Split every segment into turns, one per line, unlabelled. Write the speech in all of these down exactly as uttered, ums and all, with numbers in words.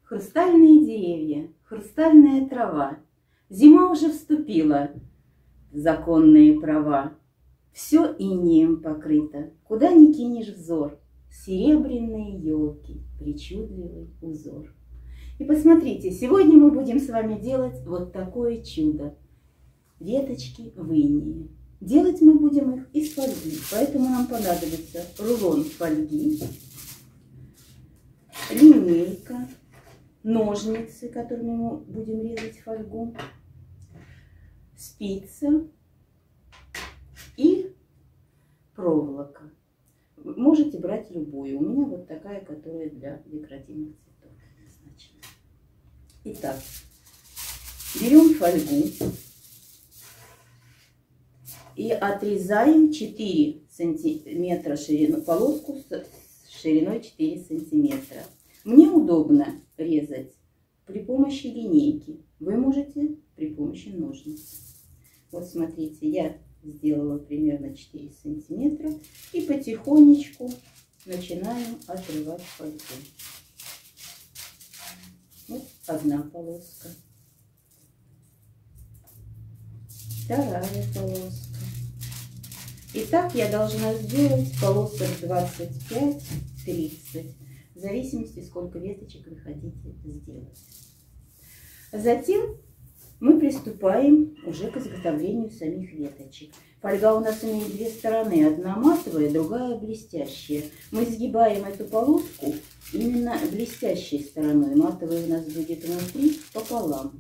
Хрустальные деревья, хрустальная трава. Зима уже вступила в законные права. Все инеем покрыто, куда ни кинешь взор. Серебряные елки, причудливый узор. И посмотрите, сегодня мы будем с вами делать вот такое чудо. Веточки в инее. Делать мы будем их из фольги, поэтому нам понадобится рулон фольги, линейка, ножницы, которыми мы будем резать фольгу, спица и проволока. Вы можете брать любую. У меня вот такая, которая для декоративных цветов предназначена. Итак, берем фольгу и отрезаем четыре сантиметра ширину, полоску с шириной четыре сантиметра. Мне удобно резать при помощи линейки. Вы можете при помощи ножниц. Вот смотрите, я сделала примерно четыре сантиметра и потихонечку начинаем отрывать фольгу. Вот одна полоска, вторая полоска. И так я должна сделать полосок двадцать пять — тридцать, в зависимости, сколько веточек вы хотите сделать. Затем мы приступаем уже к изготовлению самих веточек. Фольга у нас имеет две стороны, одна матовая, другая блестящая. Мы сгибаем эту полоску именно блестящей стороной. Матовая у нас будет внутри пополам.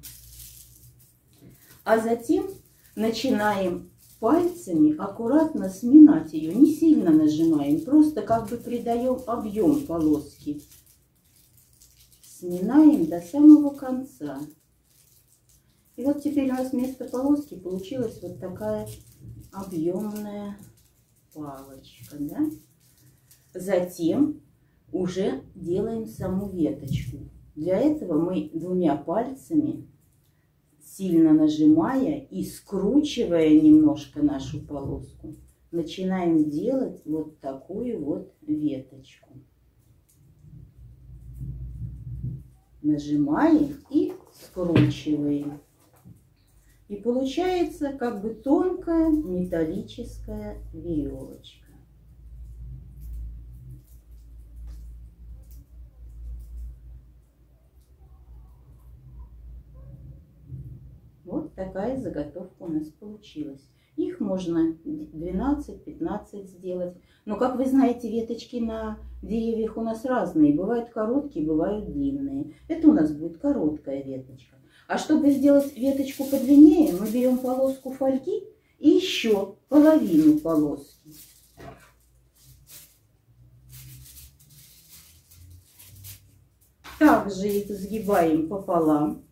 А затем начинаем пальцами аккуратно сминать ее, не сильно нажимаем, просто как бы придаем объем полоски. Сминаем до самого конца. И вот теперь у нас вместо полоски получилась вот такая объемная палочка, да? Затем уже делаем саму веточку. Для этого мы двумя пальцами, сильно нажимая и скручивая немножко нашу полоску, начинаем делать вот такую вот веточку. Нажимаем и скручиваем. И получается как бы тонкая металлическая веревочка. Вот такая заготовка у нас получилась. Их можно двенадцать-пятнадцать сделать. Но, как вы знаете, веточки на деревьях у нас разные. Бывают короткие, бывают длинные. Это у нас будет короткая веточка. А чтобы сделать веточку подлиннее, мы берем полоску фольги и еще половину полоски. Также их сгибаем пополам.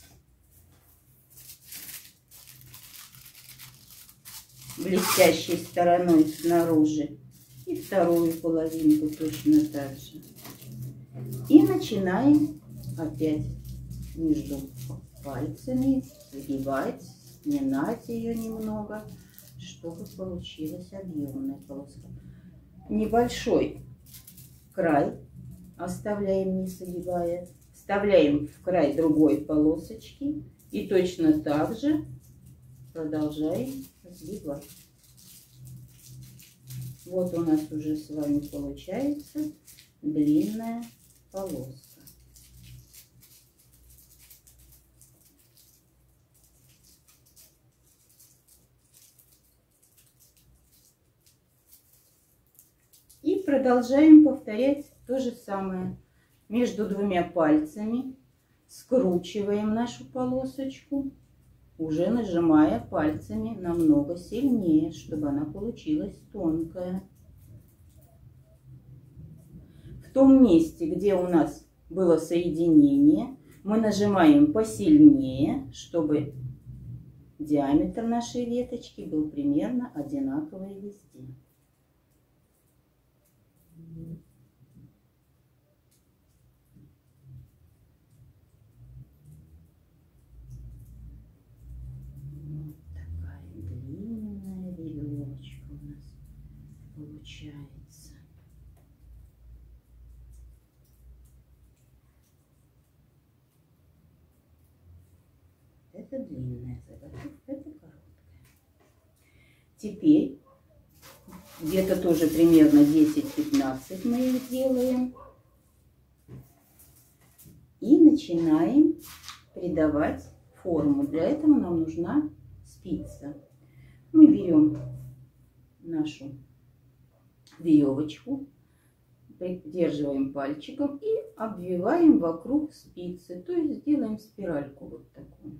Блестящей стороной снаружи. И вторую половинку точно так же. И начинаем опять между пальцами сгибать, сминать ее немного, чтобы получилась объемная полоска. Небольшой край оставляем, не сгибая. Вставляем в край другой полосочки и точно так же продолжаем сгибать. Вот у нас уже с вами получается длинная полоска. И продолжаем повторять то же самое. Между двумя пальцами скручиваем нашу полосочку, уже нажимая пальцами намного сильнее, чтобы она получилась тонкая. В том месте, где у нас было соединение, мы нажимаем посильнее, чтобы диаметр нашей веточки был примерно одинаковый везде. Получается. Это длинная заготовка, это короткая. Теперь где-то тоже примерно десять-пятнадцать мы их делаем. И начинаем придавать форму. Для этого нам нужна спица. Мы берем нашу веревочку, придерживаем пальчиком и обвиваем вокруг спицы. То есть делаем спиральку вот такую.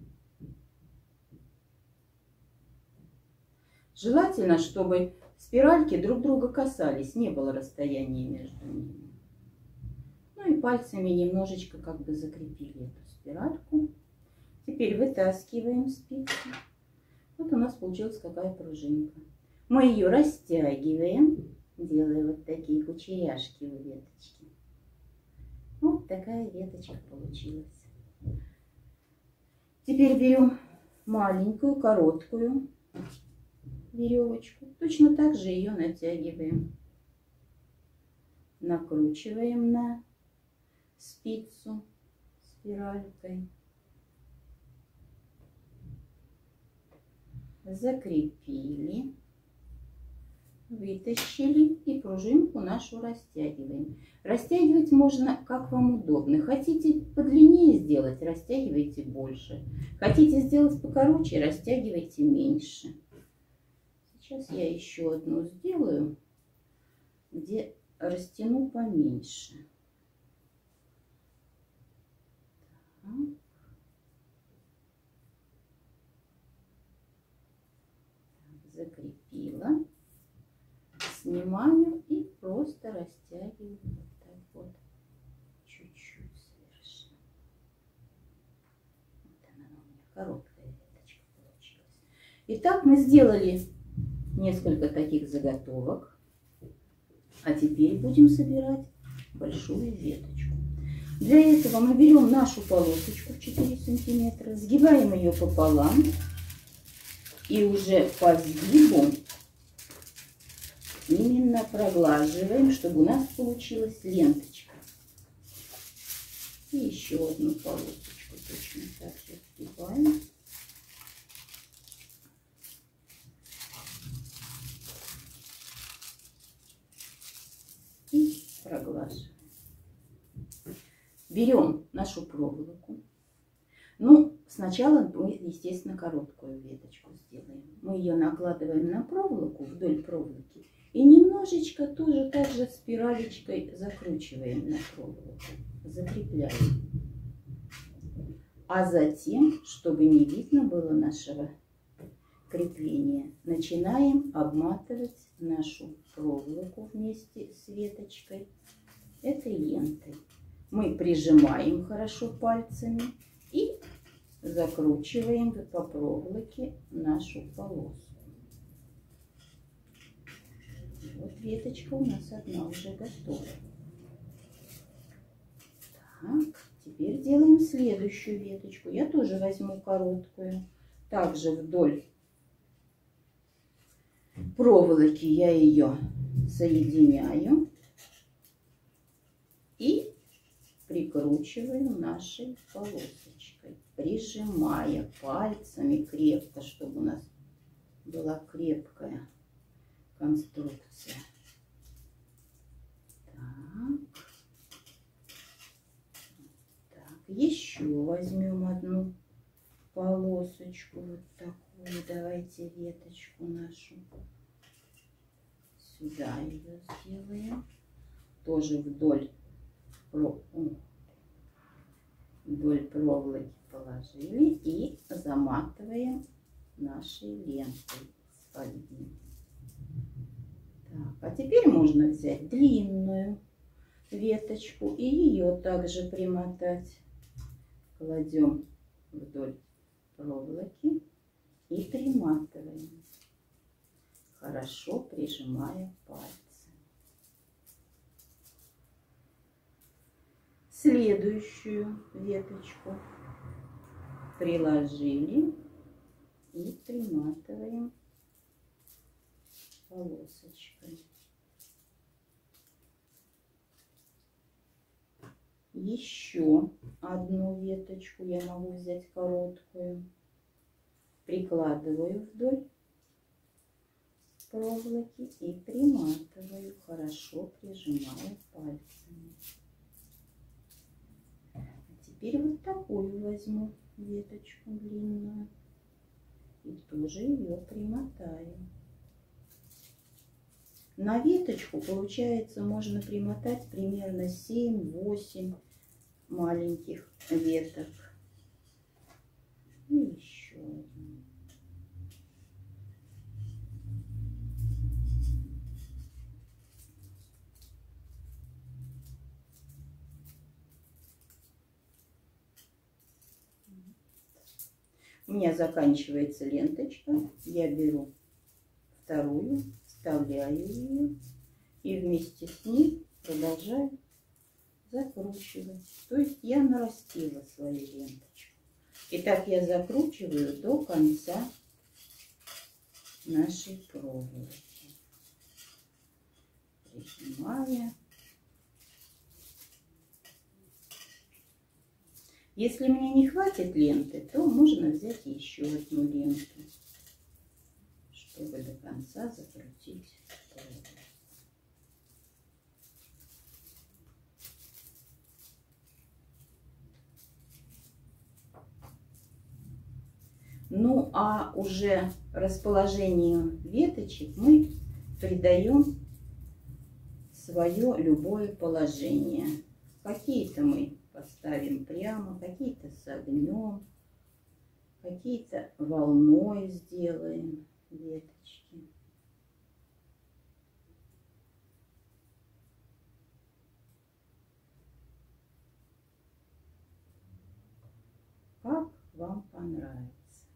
Желательно, чтобы спиральки друг друга касались, не было расстояния между ними. Ну и пальцами немножечко как бы закрепили эту спиральку. Теперь вытаскиваем спицу. Вот у нас получилась какая пружинка. Мы ее растягиваем, делая вот такие кучеряшки у веточки. Вот такая веточка получилась. Теперь берем маленькую, короткую веревочку. Точно так же ее натягиваем. Накручиваем на спицу спиралькой. Закрепили. Вытащили и пружинку нашу растягиваем. Растягивать можно как вам удобно. Хотите подлиннее сделать, растягивайте больше. Хотите сделать покороче, растягивайте меньше. Сейчас я еще одну сделаю, где растяну поменьше. Так. Закрепила. Снимаю и просто растягиваю вот так вот. Чуть-чуть совершенно. Вот она у меня короткая веточка получилась. Итак, мы сделали несколько таких заготовок. А теперь будем собирать большую веточку. Для этого мы берем нашу полосочку в четыре сантиметра, сгибаем ее пополам и уже по сгибу именно проглаживаем, чтобы у нас получилась ленточка. И еще одну полосочку точно так же сгибаем. И проглаживаем. Берем нашу проволоку. Ну, сначала мы, естественно, короткую веточку сделаем. Мы ее накладываем на проволоку, вдоль проволоки. И немножечко тоже так же спиралечкой закручиваем на проволоку. Закрепляем. А затем, чтобы не видно было нашего крепления, начинаем обматывать нашу проволоку вместе с веточкой этой лентой. Мы прижимаем хорошо пальцами и закручиваем по проволоке нашу полоску. Вот веточка у нас одна уже готова. Так, теперь делаем следующую веточку. Я тоже возьму короткую. Также вдоль проволоки я ее соединяю и прикручиваю нашей полосочкой, прижимая пальцами крепко, чтобы у нас была крепкая конструкция. Так. Так. Еще возьмем одну полосочку, вот такую. Давайте веточку нашу сюда ее сделаем. Тоже вдоль, вдоль проволоки положили и заматываем нашей лентой с фольги. Так, а теперь можно взять длинную веточку и ее также примотать. Кладем вдоль проволоки и приматываем, хорошо прижимая пальцы. Следующую веточку приложили и приматываем полосочкой. еще одну веточку, я могу взять короткую, прикладываю вдоль проволоки и приматываю, хорошо прижимаю пальцами. А теперь вот такую возьму веточку длинную и тоже ее примотаю. На веточку, получается, можно примотать примерно семь-восемь маленьких веток. И еще одну. У меня заканчивается ленточка. Я беру вторую, вставляю ее и вместе с ней продолжаю закручивать. То есть я нарастила свою ленточку. И так я закручиваю до конца нашей проволоки, прижимая. Если мне не хватит ленты, то можно взять еще одну ленту, чтобы до конца закрутить проволоку. Ну а уже расположению веточек мы придаем свое любое положение. Какие-то мы поставим прямо, какие-то согнем, какие-то волной сделаем веточки. Как вам понравится.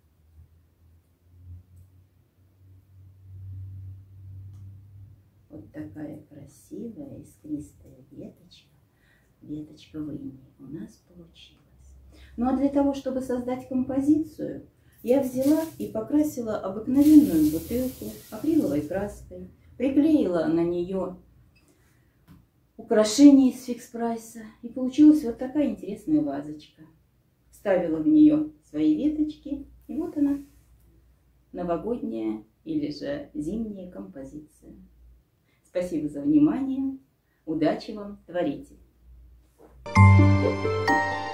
Вот такая красивая искристая веточка. Веточка в инии у нас получилась. Ну а для того, чтобы создать композицию, я взяла и покрасила обыкновенную бутылку акриловой краской, приклеила на нее украшение из фикс-прайса, и получилась вот такая интересная вазочка. Вставила в нее свои веточки, и вот она, новогодняя или же зимняя композиция. Спасибо за внимание, удачи вам, творите! Thank you.